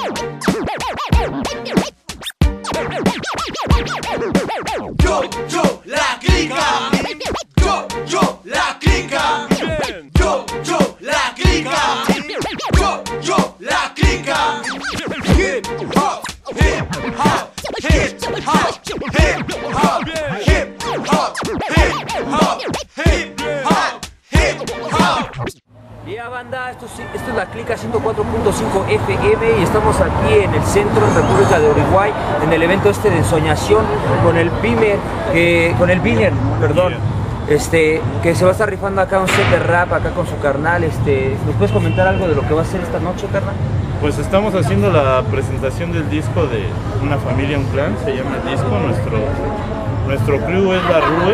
Yo, la clica. Yo, la clica. Yo, la clica. Yo, la clica. Hip hop, hip hop, hip hop, hip hop, hip hop, hip hop, hip hop, hip hop. Ya banda, esto es la Clica 104.5 FM y estamos aquí en el centro, en República de Uruguay, en el evento de Ensoñación con el Biner, perdón, que se va a estar rifando acá un set de rap acá con su carnal. ¿Nos puedes comentar algo de lo que va a ser esta noche, carnal? Pues estamos haciendo la presentación del disco de Una Familia, un Clan, se llama el disco, nuestro crew es la Rue,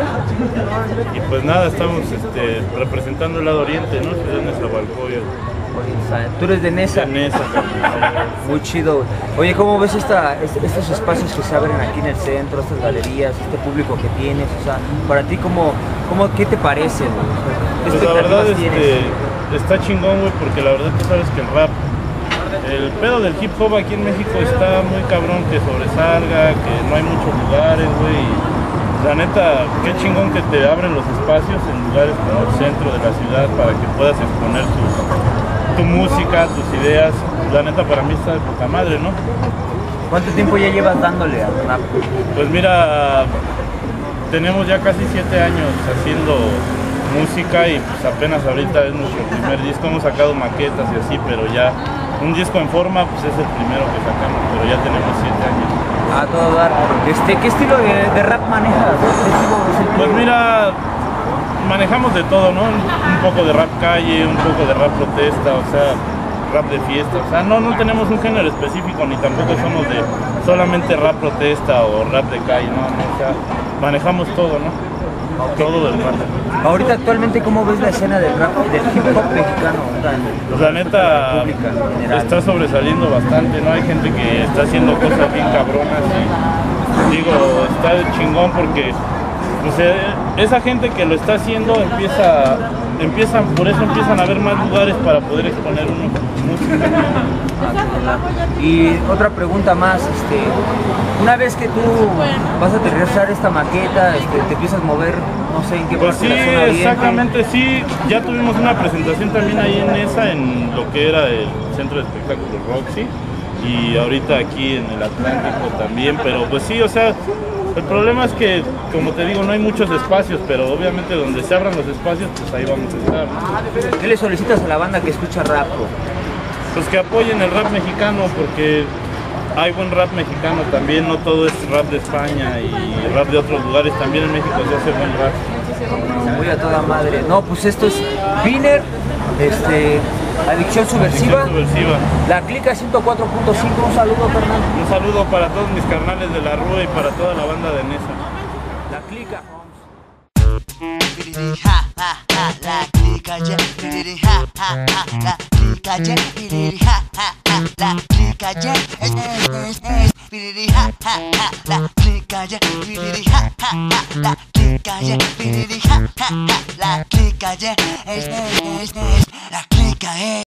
y pues nada, estamos representando el lado oriente, ¿no? Ciudad de Nezahualcóyotl. Tú eres de Neza. De Neza, muy chido. Oye, ¿cómo ves estos espacios que se abren aquí en el centro, estas galerías, este público que tienes? O sea, para ti, ¿qué te parece? Pues la verdad está chingón, güey, porque la verdad tú sabes que el pedo del hip hop aquí en México está muy cabrón, que sobresalga, que no hay muchos lugares, güey. La neta, qué chingón que te abren los espacios en lugares como el centro de la ciudad para que puedas exponer tu música, tus ideas. La neta, para mí está de poca madre, ¿no? ¿Cuánto tiempo ya llevas dándole al rap? Pues mira, tenemos ya casi 7 años haciendo música y pues apenas ahorita es nuestro primer disco. Hemos sacado maquetas y así, pero ya un disco en forma pues es el primero que sacamos, pero ya tenemos 7 años. A todo dar. ¿Qué estilo de rap manejas? Pues mira, manejamos de todo, ¿no? Un poco de rap calle, un poco de rap protesta, o sea, rap de fiesta. O sea, no tenemos un género específico, ni tampoco somos de solamente rap protesta o rap de calle, ¿no? O sea, manejamos todo, ¿no? Todo del rap. Ahorita actualmente, ¿cómo ves la escena del rap, del hip hop mexicano? Pues la neta está sobresaliendo bastante, ¿no? Hay gente que está haciendo cosas bien cabronas y digo, está chingón porque pues, esa gente que lo está haciendo por eso empiezan a haber más lugares para poder exponer música. Y otra pregunta más, una vez que tú vas a aterrizar esta maqueta, te empiezas a mover, no sé en qué pues parte sí, de la zona oriente. exactamente, sí, ya tuvimos una presentación también ahí en esa, en lo que era el centro de espectáculos Roxy, y ahorita aquí en el Atlántico también, pero pues sí, o sea, el problema es que, como te digo, no hay muchos espacios, pero obviamente donde se abran los espacios, pues ahí vamos a estar, ¿no? ¿Qué le solicitas a la banda que escucha rap? Pues que apoyen el rap mexicano, porque hay buen rap mexicano también, no todo es rap de España y rap de otros lugares, también en México se hace buen rap. Muy a toda madre. No, pues esto es Biner, Adicción Subversiva, la Clica 104.5, un saludo, Fernando. Un saludo para todos mis carnales de la Rue y para toda la banda de Neza. La Clica. La clica ya, la clica ya, la clica ya, la clica ya, la clica ya, la clica ya, la clica ya.